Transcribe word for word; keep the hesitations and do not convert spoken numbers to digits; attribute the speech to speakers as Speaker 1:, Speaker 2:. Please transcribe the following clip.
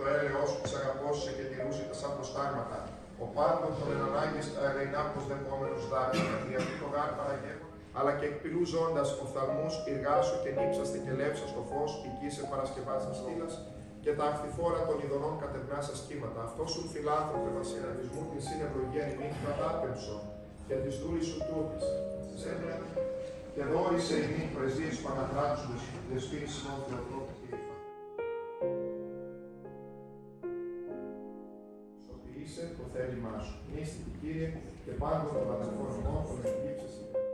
Speaker 1: έλεος σου, της αγαπώς σε και τηρούσε τα σαν προστάγματα. Ο πάντων των ενανάγκης τα ελεηνά προσδεχόμενους δάκρυα, γιατί το γάρ παραγεύουν, αλλά και εκπλού ζώντας οφθαλμούς, ηργάσου και νύψαστε και λέψα στο φως, εκεί σε παρασκευάσας στήλας, και τα αχθιφόρα των ειδωρών κατευνάσα κύματα. Αυτό σου φιλάνθρωπε βασιλιανισμού, την συνευλογία ημίν κατάπεμψον, και της δούλης σου τούτης. Και δόρισε ημίν πρεσβείες Παναγράτους δεσπίνης ημών Θεοτρόπου Κύριε. Σοποιήσε το θέλημά σου. Μνήστηκε Κύριε, και πάντων των αδελφών ημών, τον ευλήψεσαι.